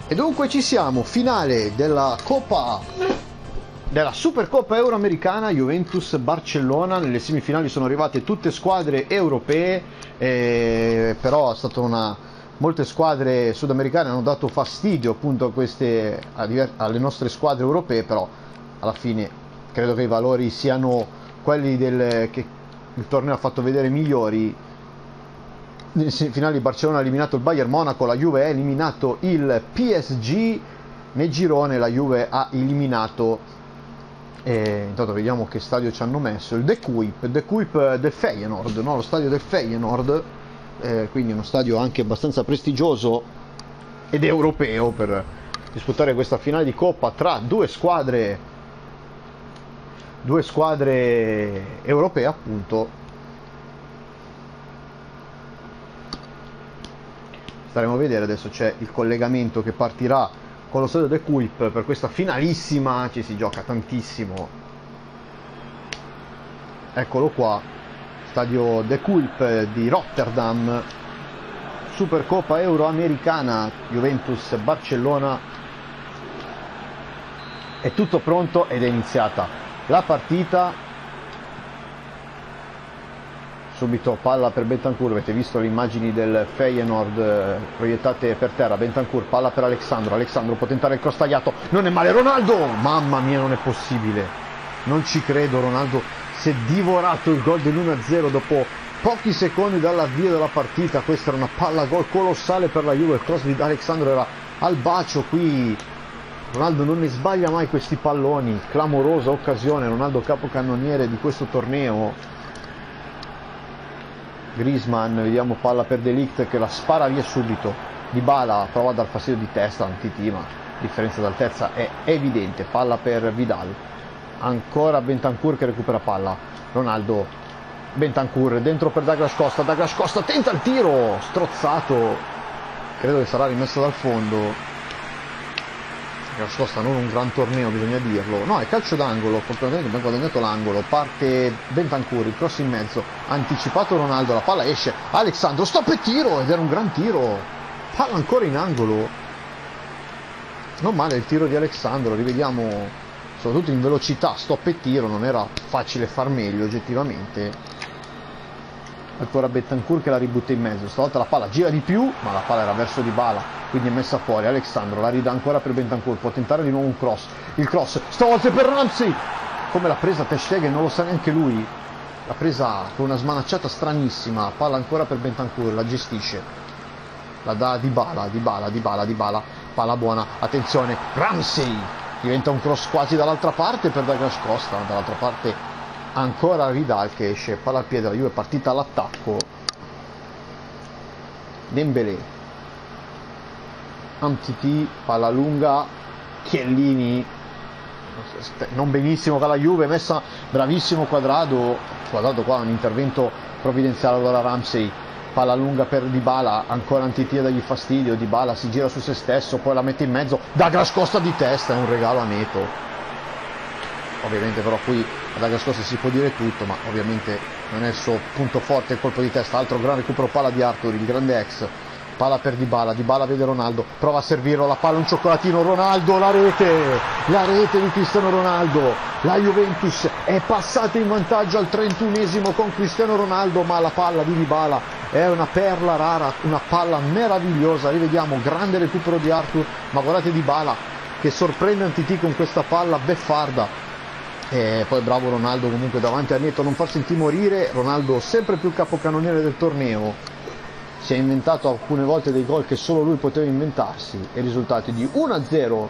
E dunque ci siamo, finale della Supercoppa Euroamericana, Juventus-Barcellona. Nelle semifinali sono arrivate tutte squadre europee, però è stata molte squadre sudamericane hanno dato fastidio appunto alle nostre squadre europee, però alla fine credo che i valori siano quelli che il torneo ha fatto vedere migliori. Nelle semifinali Barcellona ha eliminato il Bayern Monaco, la Juve ha eliminato il PSG, nel girone la Juve ha eliminato, intanto vediamo che stadio ci hanno messo, il De Kuip del Feyenoord, no? Lo stadio del Feyenoord, quindi uno stadio anche abbastanza prestigioso ed europeo per disputare questa finale di Coppa tra due squadre europee appunto. Staremo a vedere, adesso c'è il collegamento che partirà con lo stadio De Kuip per questa finalissima, ci si gioca tantissimo. Eccolo qua, stadio De Kuip di Rotterdam, Supercoppa Euroamericana, Juventus-Barcellona. È tutto pronto ed è iniziata la partita. Subito palla per Bentancur, avete visto le immagini del Feyenoord proiettate per terra. Bentancur, palla per Alexandro può tentare il cross tagliato, non è male Ronaldo, mamma mia non è possibile, non ci credo, Ronaldo si è divorato il gol dell'1-0 dopo pochi secondi dall'avvio della partita. Questa era una palla gol colossale per la Juve, il cross di Alexandro era al bacio, qui Ronaldo non ne sbaglia mai questi palloni, clamorosa occasione, Ronaldo capocannoniere di questo torneo. Griezmann, vediamo palla per De Ligt che la spara via subito. Dybala prova a dar fastidio di testa, un TT, ma differenza d'altezza è evidente. Palla per Vidal, ancora Bentancur che recupera palla. Ronaldo, Bentancur dentro per Douglas Costa tenta il tiro, strozzato, credo che sarà rimesso dal fondo. Douglas Costa non un gran torneo, bisogna dirlo, no, è calcio d'angolo, completamente ben guadagnato l'angolo. Parte Bentancur, il cross in mezzo, anticipato Ronaldo, la palla esce, Alexandro, stop e tiro, ed era un gran tiro, palla ancora in angolo, non male il tiro di Alexandro, rivediamo soprattutto in velocità, stop e tiro, non era facile far meglio oggettivamente. Ancora Bentancur che la ributta in mezzo, stavolta la palla gira di più, ma la palla era verso Dybala, quindi è messa fuori. Alexandro la ridà ancora per Bentancur, può tentare di nuovo un cross, il cross stavolta è per Ramsey, come l'ha presa Ter Stegen non lo sa neanche lui, l'ha presa con una smanacciata stranissima. Palla ancora per Bentancur, la gestisce, la dà a Dybala, palla buona, attenzione, Ramsey, diventa un cross quasi dall'altra parte per Douglas Costa, dall'altra parte ancora Vidal che esce, palla al piede, la Juve è partita all'attacco. Dembélé, Umtiti, palla lunga, Chiellini, non benissimo con la Juve, messa bravissimo Quadrado qua, un intervento provvidenziale. Allora Ramsey, palla lunga per Dybala, ancora Umtiti a dargli fastidio, Dybala si gira su se stesso, poi la mette in mezzo, Douglas Costa di testa, è un regalo a Neto. Ovviamente però qui a Douglas Costa si può dire tutto, ma ovviamente non è il suo punto forte il colpo di testa. Altro gran recupero palla di Arthur, il grande ex. Palla per Dybala vede Ronaldo, prova a servirlo, la palla un cioccolatino, Ronaldo, la rete di Cristiano Ronaldo. La Juventus è passata in vantaggio al 31esimo con Cristiano Ronaldo, ma la palla di Dybala è una perla rara, una palla meravigliosa. Rivediamo, grande recupero di Arthur, ma guardate Dybala che sorprende Umtiti con questa palla beffarda. E poi bravo Ronaldo comunque davanti a Neto, non farsi intimorire. Ronaldo sempre più capocannoniere del torneo, si è inventato alcune volte dei gol che solo lui poteva inventarsi, e risultati di 1-0.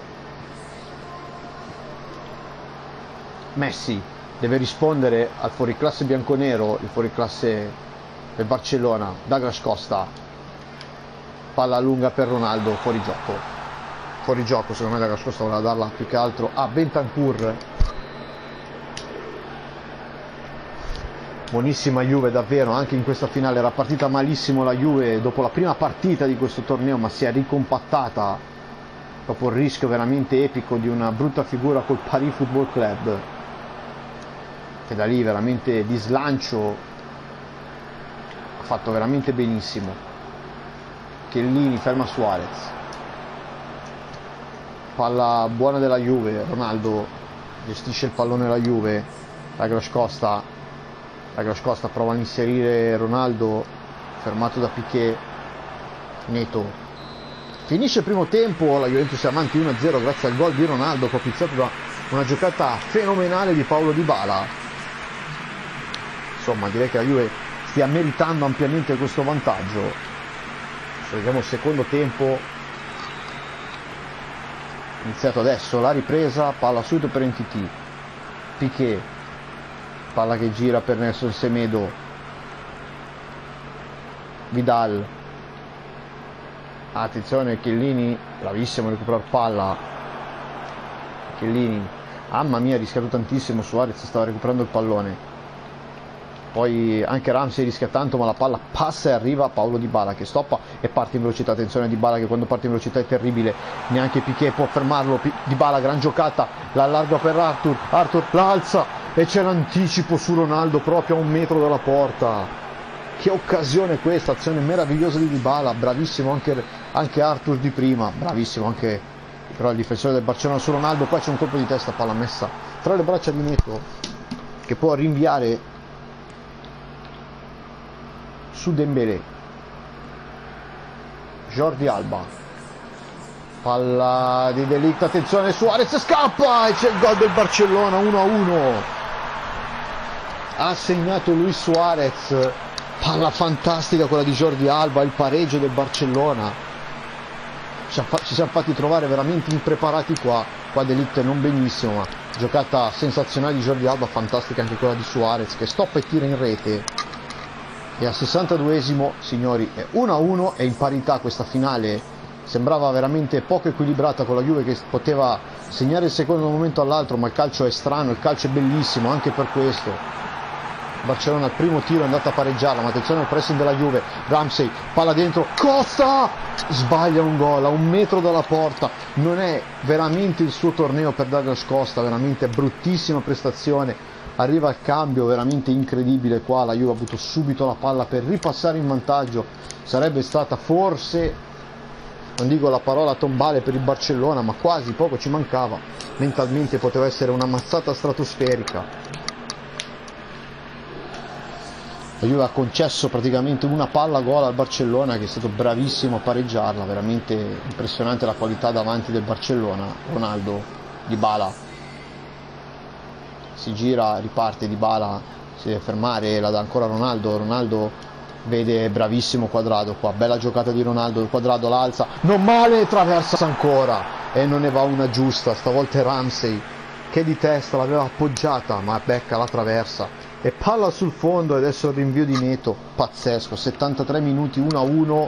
Messi deve rispondere al fuoriclasse bianconero, il fuoriclasse del Barcellona. Douglas Costa, palla lunga per Ronaldo, fuori gioco secondo me. Douglas Costa voleva darla più che altro a Bentancur. Buonissima Juve davvero, anche in questa finale era partita malissimo la Juve dopo la prima partita di questo torneo, ma si è ricompattata dopo il rischio veramente epico di una brutta figura col Paris Football Club, che da lì veramente di slancio ha fatto veramente benissimo. Chiellini ferma Suarez, palla buona della Juve, Ronaldo gestisce il pallone la Juve, Lagros Costa prova a inserire Ronaldo, fermato da Piqué, Neto, finisce il primo tempo, la Juventus è avanti 1-0 grazie al gol di Ronaldo, propiziato da una giocata fenomenale di Paulo Dybala. Insomma, direi che la Juve stia meritando ampiamente questo vantaggio. Vediamo il secondo tempo, iniziato adesso, la ripresa, palla subito per NTT, Piqué, palla che gira per Nelson Semedo, Vidal, attenzione Chiellini, bravissimo a recuperare palla, Chiellini, mamma mia, ha rischiato tantissimo, Suarez stava recuperando il pallone, poi anche Ramsey rischia tanto, ma la palla passa e arriva a Paulo Dybala che stoppa e parte in velocità. Attenzione a Dybala che quando parte in velocità è terribile, neanche Piqué può fermarlo. Dybala, gran giocata, la allarga per Arthur la alza e c'è l'anticipo su Ronaldo proprio a 1 metro dalla porta. Che occasione questa, azione meravigliosa di Dybala, bravissimo anche Arthur di prima, bravissimo anche però il difensore del Barcellona su Ronaldo. Qua c'è un colpo di testa, palla messa tra le braccia di Neto che può rinviare su Dembélé, Jordi Alba, palla di De Ligt, attenzione Suarez scappa e c'è il gol del Barcellona, 1-1, ha segnato Luis Suarez, palla fantastica quella di Jordi Alba, il pareggio del Barcellona. Ci siamo fatti trovare veramente impreparati qua De Ligt non benissimo, ma giocata sensazionale di Jordi Alba, fantastica anche quella di Suarez che stoppa e tira in rete. E al 62esimo, signori, è 1-1, è in parità questa finale, sembrava veramente poco equilibrata con la Juve che poteva segnare il secondo da un momento all'altro, ma il calcio è strano, il calcio è bellissimo anche per questo. Barcellona al primo tiro è andata a pareggiarla, ma attenzione al pressing della Juve, Ramsey, palla dentro, Costa sbaglia un gol a 1 metro dalla porta, non è veramente il suo torneo per Douglas Costa, veramente bruttissima prestazione. Arriva il cambio veramente incredibile qua, la Juve ha avuto subito la palla per ripassare in vantaggio, sarebbe stata forse, non dico la parola tombale per il Barcellona, ma quasi, poco ci mancava, mentalmente poteva essere una mazzata stratosferica. La Juve ha concesso praticamente una palla gol al Barcellona che è stato bravissimo a pareggiarla, veramente impressionante la qualità davanti del Barcellona. Ronaldo, Dybala, si gira, riparte Dybala, si deve fermare, la dà ancora Ronaldo vede bravissimo Quadrado qua, bella giocata di Ronaldo, Quadrado l'alza, non male, traversa ancora e non ne va una giusta, stavolta è Ramsey che di testa l'aveva appoggiata ma becca la traversa e palla sul fondo e adesso il rinvio di Neto, pazzesco, 73 minuti, 1-1.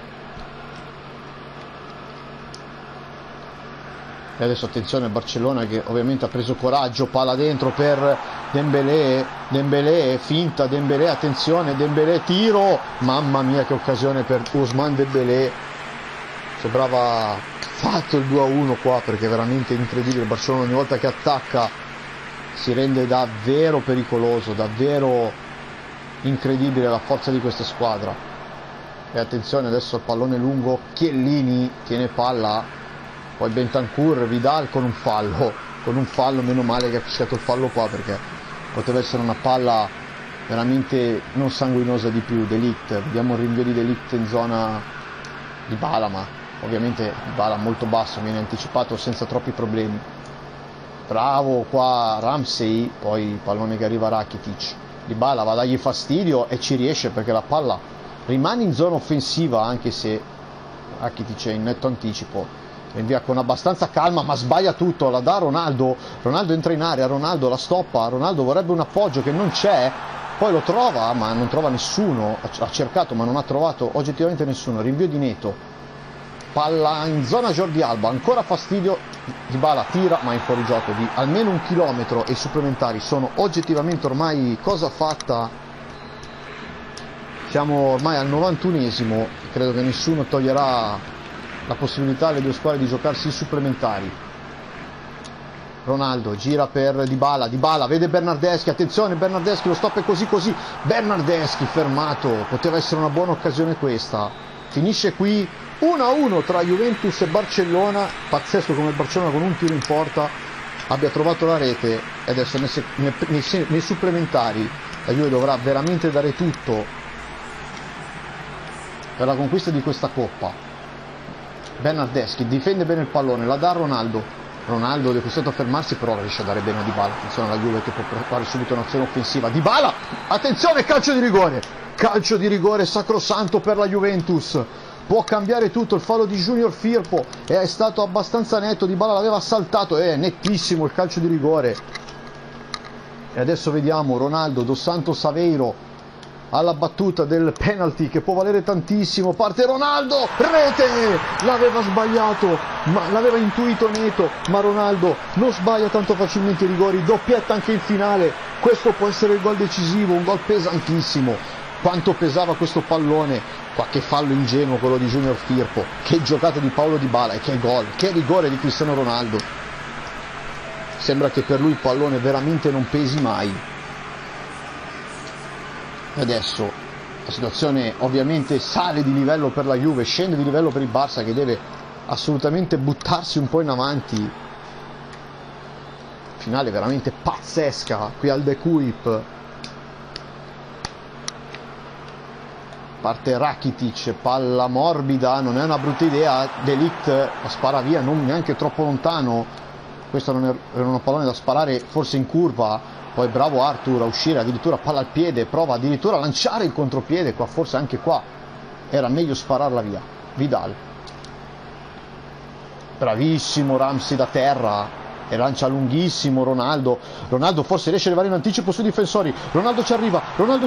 E adesso attenzione al Barcellona che ovviamente ha preso coraggio, palla dentro per Dembélé, finta Dembélé, attenzione Dembélé, tiro, mamma mia che occasione per Ousmane Dembélé, sembrava fatto il 2-1 qua perché è veramente incredibile, il Barcellona ogni volta che attacca si rende davvero pericoloso, davvero incredibile la forza di questa squadra. E attenzione adesso il pallone lungo, Chiellini tiene palla, poi Bentancur, Vidal con un fallo, meno male che ha fischiato il fallo qua perché poteva essere una palla veramente non sanguinosa di più. De Ligt, vediamo il rinvio di De Ligt in zona di Dybala, ma ovviamente Dybala molto basso, viene anticipato senza troppi problemi. Bravo qua Ramsey, poi il pallone che arriva a Rakitic, Dybala va a dargli fastidio e ci riesce perché la palla rimane in zona offensiva anche se Rakitic è in netto anticipo. Invia con abbastanza calma ma sbaglia tutto, la dà Ronaldo entra in area, Ronaldo la stoppa, Ronaldo vorrebbe un appoggio che non c'è, poi lo trova ma non trova nessuno, ha cercato ma non ha trovato oggettivamente nessuno, rinvio di Neto, palla in zona Jordi Alba, ancora fastidio, Dybala tira ma in fuorigioco di almeno 1 chilometro e i supplementari sono oggettivamente ormai cosa fatta, siamo ormai al 91esimo, credo che nessuno toglierà la possibilità alle due squadre di giocarsi i supplementari. Ronaldo gira per Dybala, vede Bernardeschi, attenzione Bernardeschi, lo stop è così, Bernardeschi fermato, poteva essere una buona occasione questa, finisce qui 1-1 tra Juventus e Barcellona. Pazzesco come il Barcellona con un tiro in porta abbia trovato la rete, e adesso nei supplementari la Juve dovrà veramente dare tutto per la conquista di questa coppa. Bernardeschi difende bene il pallone, la dà a Ronaldo. Ronaldo è costretto a fermarsi, però riesce a dare bene a Dybala. Attenzione alla Juve che può fare subito un'azione offensiva. Dybala, attenzione, calcio di rigore. Calcio di rigore sacrosanto per la Juventus. Può cambiare tutto, il fallo di Junior Firpo è stato abbastanza netto, Dybala l'aveva saltato, è nettissimo il calcio di rigore. E adesso vediamo Ronaldo, Dos Santos Aveiro alla battuta del penalty che può valere tantissimo. Parte Ronaldo, rete, l'aveva sbagliato, ma l'aveva intuito Neto, ma Ronaldo non sbaglia tanto facilmente i rigori, doppietta anche in finale. Questo può essere il gol decisivo, un gol pesantissimo. Quanto pesava questo pallone, qualche fallo ingenuo quello di Junior Firpo, che giocata di Paulo Dybala e che gol, che rigore di Cristiano Ronaldo. Sembra che per lui il pallone veramente non pesi mai. Adesso la situazione ovviamente sale di livello per la Juve, scende di livello per il Barça che deve assolutamente buttarsi un po' in avanti. Finale veramente pazzesca qui al De Kuip. Parte Rakitic, palla morbida, non è una brutta idea, De Ligt la spara via, non neanche troppo lontano. Questo non era un pallone da sparare forse in curva. Poi bravo Arthur a uscire, addirittura palla al piede, prova addirittura a lanciare il contropiede, qua forse anche qua era meglio spararla via. Vidal, bravissimo Ramsey da terra, e lancia lunghissimo Ronaldo. Ronaldo forse riesce ad arrivare in anticipo sui difensori, Ronaldo ci arriva,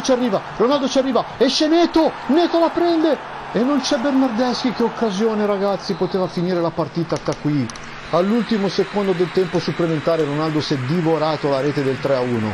esce Neto, Neto la prende e non c'è Bernardeschi. Che occasione ragazzi, poteva finire la partita qui. All'ultimo secondo del tempo supplementare Ronaldo si è divorato la rete del 3-1.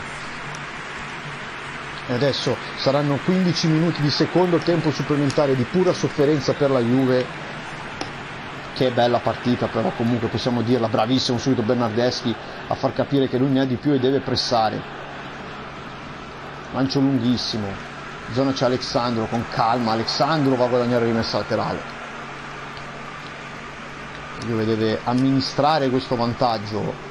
E adesso saranno 15 minuti di secondo tempo supplementare di pura sofferenza per la Juve. Che bella partita, però comunque possiamo dirla, bravissimo subito Bernardeschi a far capire che lui ne ha di più e deve pressare. Lancio lunghissimo, zona c'è Alexandro, con calma, Alexandro va a guadagnare rimessa laterale. Juve deve amministrare questo vantaggio.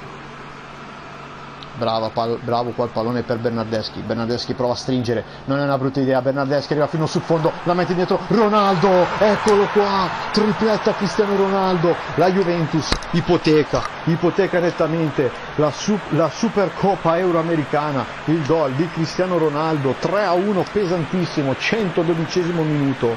Bravo qua il pallone per Bernardeschi. Bernardeschi prova a stringere, non è una brutta idea. Bernardeschi arriva fino sul fondo, la mette dietro Ronaldo, eccolo qua, tripletta Cristiano Ronaldo. La Juventus ipoteca nettamente la Supercoppa Euroamericana. Il gol di Cristiano Ronaldo, 3-1 pesantissimo, 112esimo minuto.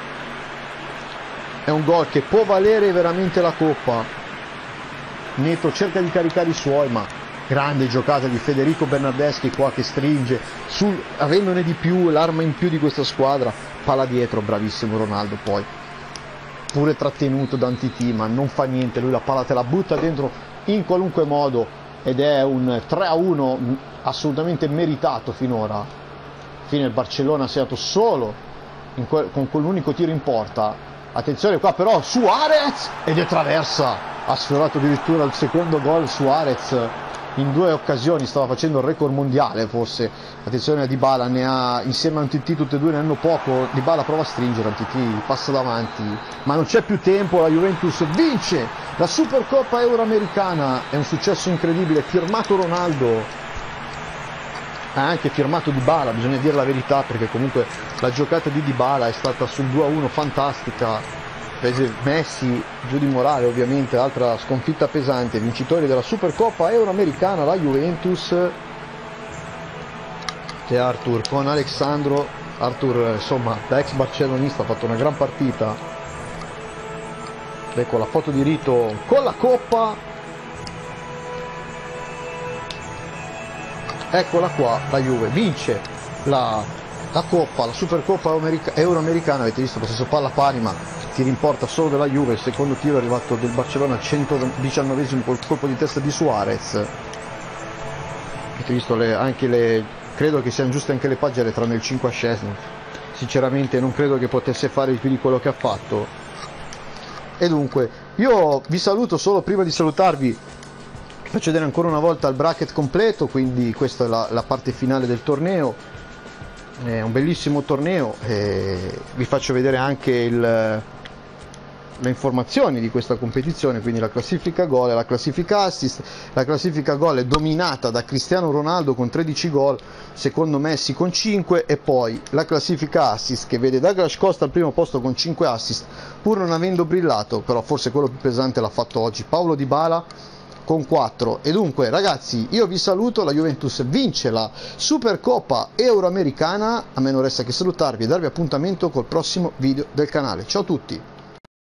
È un gol che può valere veramente la Coppa. Neto cerca di caricare i suoi, ma grande giocata di Federico Bernardeschi qua che stringe, avendone di più, l'arma in più di questa squadra. Palla dietro, bravissimo Ronaldo poi. Pure trattenuto da Antiti, ma non fa niente, lui la palla te la butta dentro in qualunque modo ed è un 3-1 assolutamente meritato finora. Fine il Barcellona ha segnato solo con quell'unico tiro in porta. Attenzione qua però Suarez ed è traversa, ha sfiorato addirittura il secondo gol Suarez in 2 occasioni, stava facendo il record mondiale forse. Attenzione a Dybala, ne ha insieme a Antiti, tutte e due ne hanno poco. Dybala prova a stringere, Antiti passa davanti, ma non c'è più tempo, la Juventus vince la Supercoppa Euroamericana, è un successo incredibile, firmato Ronaldo. Ha anche firmato Dybala, bisogna dire la verità, perché comunque la giocata di Dybala è stata sul 2-1 fantastica. Prese Messi giù di morale ovviamente, altra sconfitta pesante. Vincitori della Supercoppa Euroamericana la Juventus, che Arthur con Alexandro. Arthur insomma da ex barcellonista ha fatto una gran partita. Ecco la foto di rito con la Coppa. Eccola qua, la Juve vince la Coppa, la Supercoppa Euroamericana. Avete visto lo stesso palla pari, ma tiro in porta solo della Juve. Il secondo tiro è arrivato del Barcellona al 119esimo col colpo di testa di Suarez. Avete visto credo che siano giuste anche le pagine tranne il 5esimo. Sinceramente non credo che potesse fare di più di quello che ha fatto. E dunque io vi saluto, solo prima di salutarvi faccio vedere ancora una volta il bracket completo, quindi questa è la parte finale del torneo. È un bellissimo torneo, vi faccio vedere anche le informazioni di questa competizione, quindi la classifica gol e la classifica assist. La classifica gol è dominata da Cristiano Ronaldo con 13 gol, secondo Messi con 5, e poi la classifica assist che vede Douglas Costa al primo posto con 5 assist, pur non avendo brillato, però forse quello più pesante l'ha fatto oggi Paulo Dybala con 4. E dunque ragazzi, io vi saluto, la Juventus vince la Supercoppa Euroamericana, a me non resta che salutarvi e darvi appuntamento col prossimo video del canale. Ciao a tutti!